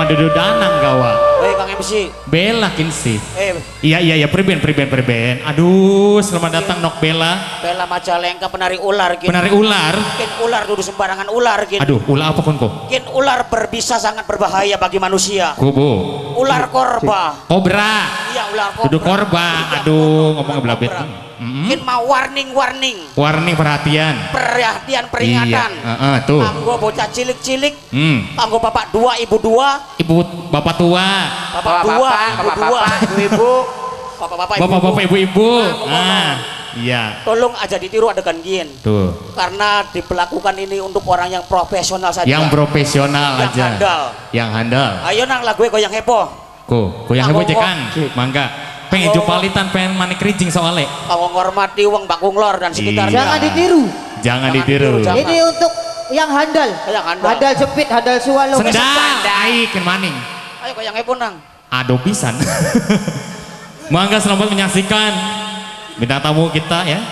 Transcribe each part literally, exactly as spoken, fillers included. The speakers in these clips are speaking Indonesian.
madudu danang gawa. Eh Kang M C. Bella kinsi. Eh. Iya iya iya priben priben priben. Aduh, selamat datang Nok Bella. Bella Majalengka penari ular gin. Penari ular. Gin ular duduk sembarangan ular gin. Aduh, ular apa kon kok? Gin ular berbisa sangat berbahaya bagi manusia. Kubu. Ular korba. Kobra. Iya ular korba. Duduk korba. Aduh, ngomong belabet. Mm-hmm. Gin mau warning warning. Warning perhatian. Perhatian peringatan. Iya. Uh, uh, tuh. Kanggo bocah cilik-cilik. Hmm. Kanggo bapak dua, ibu dua. Ibu bapak tua. Bapak dua, ibu dua, ibu-ibu. Bapak-bapak, bapak-bapak, ibu-ibu. Ah, iya. Tolong aja ditiru adegan gin. Tuh. Karena diperlakukan ini untuk orang yang profesional saja. Yang profesional yang aja. Handal. Yang handal. Ayo nang lagu goyang heboh. Ku, goyang heboh cekan. Mangga. Pengen jupalitan, pengen manik rijing soalnya. Kau menghormati uang Bakung Lor dan sekitarnya. Jangan ditiru. Jangan, jangan ditiru. ditiru jangan. Ini untuk yang handal. Yang handal. Handal jepit, handal suwalo. Sendal. Ai ken maning. Ayo goyang heboh nang. Aduh pisan. Mangga selamat menyaksikan bintang tamu kita ya.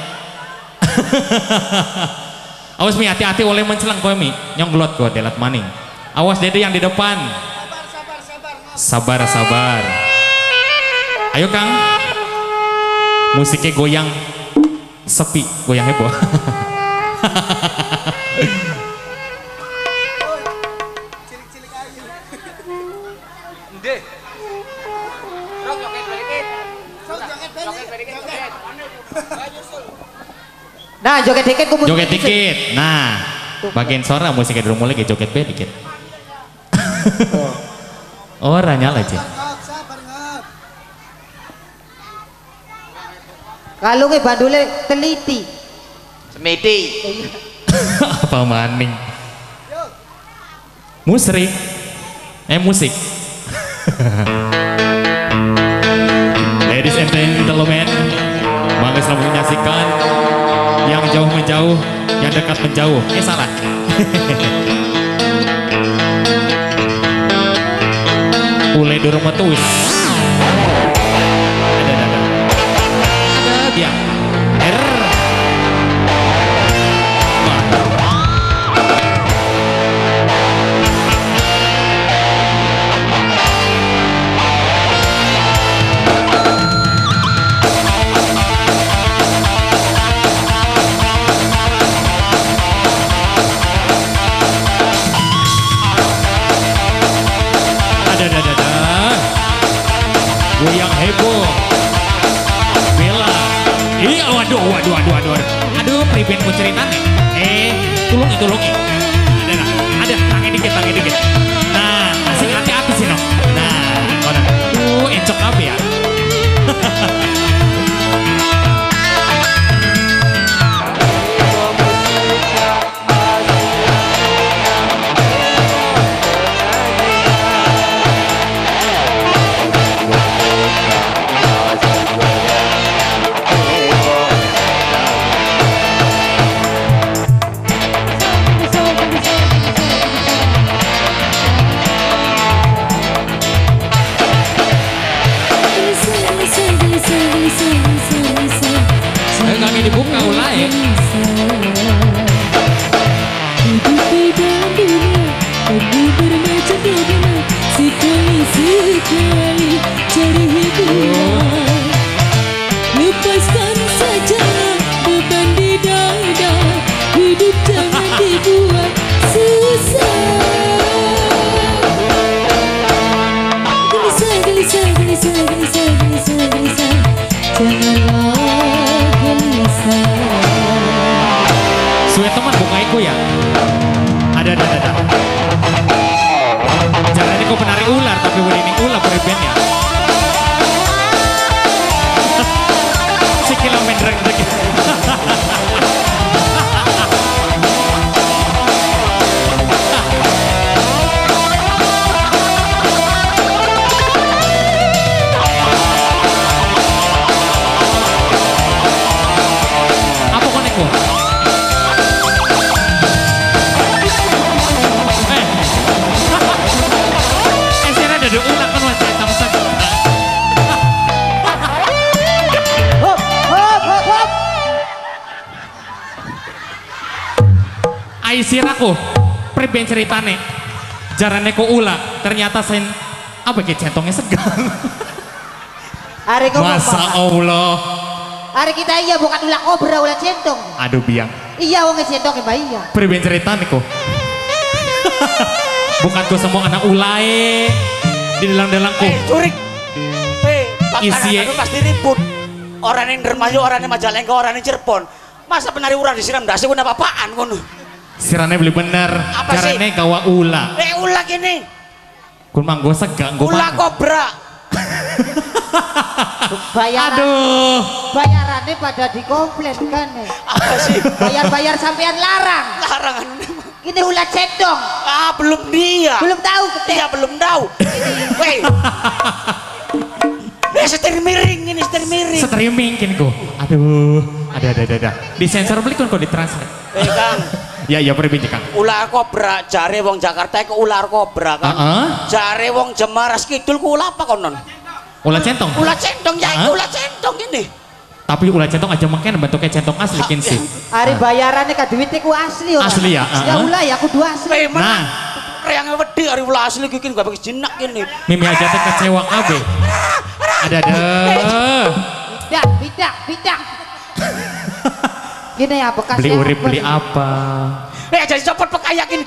Awas Mi, hati-hati oleh mencelang kowe Mi. Nyongglot kok delat maning. Awas Dede yang di depan. Sabar, sabar, sabar. Ayo Kang. Musiknya goyang sepi, goyang heboh. Nah, joget dikit ku Joget dikit. Nah, bagian suara musiknya dulu mulai joget be dikit. Orang nyala aja. Kalau ke bandule teliti. Semedi. Apa maning? Musrik. Eh musik. Ladies and gentlemen, mangga selamat menyaksikan yang jauh menjauh, yang dekat menjauh. Eh salah. Ule durung metuis. Ada ada ada. Ada dia. Er. Goyang heboh Bella. Iya waduh waduh waduh waduh aduh priben ku ceritanya. Eh tulungi tulungi ada nah ada tangan dikit tangan dikit. Nah asing hati-hati sih no. Nah orang tuh encok apa ya. Kami dibuka ulai. Lepaskan saja beban di dada, hidup jangan dibuat susah. Gelisah, gelisah, gelisah, gelisah, gelisah, gelisah. Janganlah gelisah. Suwe teman buka iku ya. Ada ada ada. Jangan ini kau penari ular tapi ini ular beriben ya. Sikil mendreng lagi. Apa konekku? Eh, eh sih ada ular kan wajah tamusan. Hop, hop, hop, hop. Ai siraku, priben ceritane. Jarane ku ulah. ternyata sen apa ke centongnya segang. Hari ngomong Masa Bapak. Allah. Hari kita iya bukan ulah kobra ulah centong. Aduh biang. Iya wong centong mbak iya. Priben cerita nih kok. Bukan ku semua anak ulai di dalam-dalamku. Eh, curik. Eh, Isi- pakanan pasti ribut. Orang yang Dermayu, orang yang Majalengka, orang yang Cirebon. Masa penari urang disiram dasi guna apa-apaan kono. Sirane beli bener. Apa sih? Carane gawa ula. Eh, ulah gini. Kun manggo segang gua. Ulah kobra. Bayaran, Aduh. bayarannya pada dikomplain kan nih. Apa sih? Bayar-bayar sampean larang. Larangan. Ini ulah centong. Ah, belum dia. Belum tahu ketek. Dia belum tahu. Weh. Eh, setir miring ini, setir miring. Streaming kini kok. Aduh. Ada ada ada ada. Di sensor beli kan kok di translate. Eh, Kang. Ya ya priben Kang. Ular kobra, jare wong Jakarta ku ular kobra kan. Heeh. Jare wong Jemaras Kidul ku ulah apa konon? Ulah centong. Ulah centong ya, Hah? itu ulah centong ini. Tapi ulah centong aja makan bentuknya centong asli kinsi. Hari bayarannya ka duitnya ku asli orang. Asli ya, Ya uh-uh. ulah ya aku dua asli. Eh, mana? Nah. Reangnya wedi hari ulah asli gini gak pakai jinak ini. Mimi aja teh kecewa kabe. Ada ada. Bidak, bidak, bidak. Gini ya bekas Beli urip apa beli nih? apa? Eh, jadi copot pekayak ini.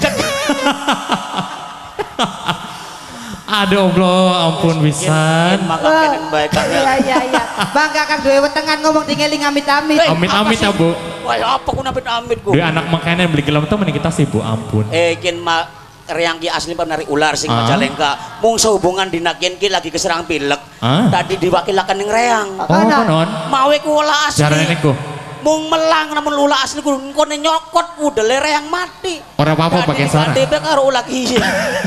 Aduh Allah, ampun pisan. Makakin yang baik kan. Iya iya iya. Bangga kang duwe wetengan ngomong tinggalin amit-amit. Eh, Amit-amit apa ya sih? Bu. Wah, apa ku amit-amit ku? Dia anak makanan beli gelam tuh mending kita sih Bu, ampun. Eh, kin ma Reang ki asli penari ular sing Ah. Majalengka. Mung sehubungan dinakin ki lagi keserang pilek. Ah. Tadi diwakilakan yang Reang. Oh, konon. Mawe ku ulah asli. Carane niku. Mung melang namun ulah asli ku ngkone nyokot udele Reang mati. Ora apa-apa pakai suara. Tadi karo ulah ki.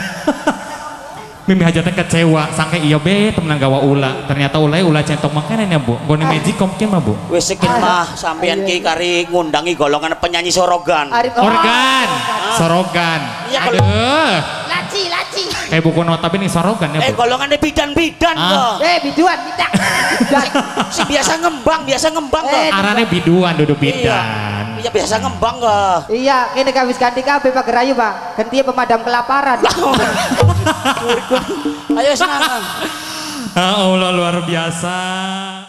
Mimi aja teh kecewa, sangka iya be temenan gawa ula. Ternyata ulai ulah centong makanan ya Bu. Gone magicom ki mah Bu. Wis sekin mah sampean ki kari ngundangi golongan penyanyi sorogan. Hari Organ, sorogan. Iya, kalau- Aduh. Laci, laci. Kayak buku notabene sorogan ya Eh, Bu. golongan bidan-bidan Ah. kok. Eh biduan, bidak. Bidak. Si biasa ngembang, biasa ngembang kok. Eh, Arane biduan duduk Iya. bidan. Iya biasa ngembang kok. Iya, ini kami ganti kabeh Pak Gerayu Pak. Ganti pemadam kelaparan. Ayo senang. Ah, Allah luar biasa.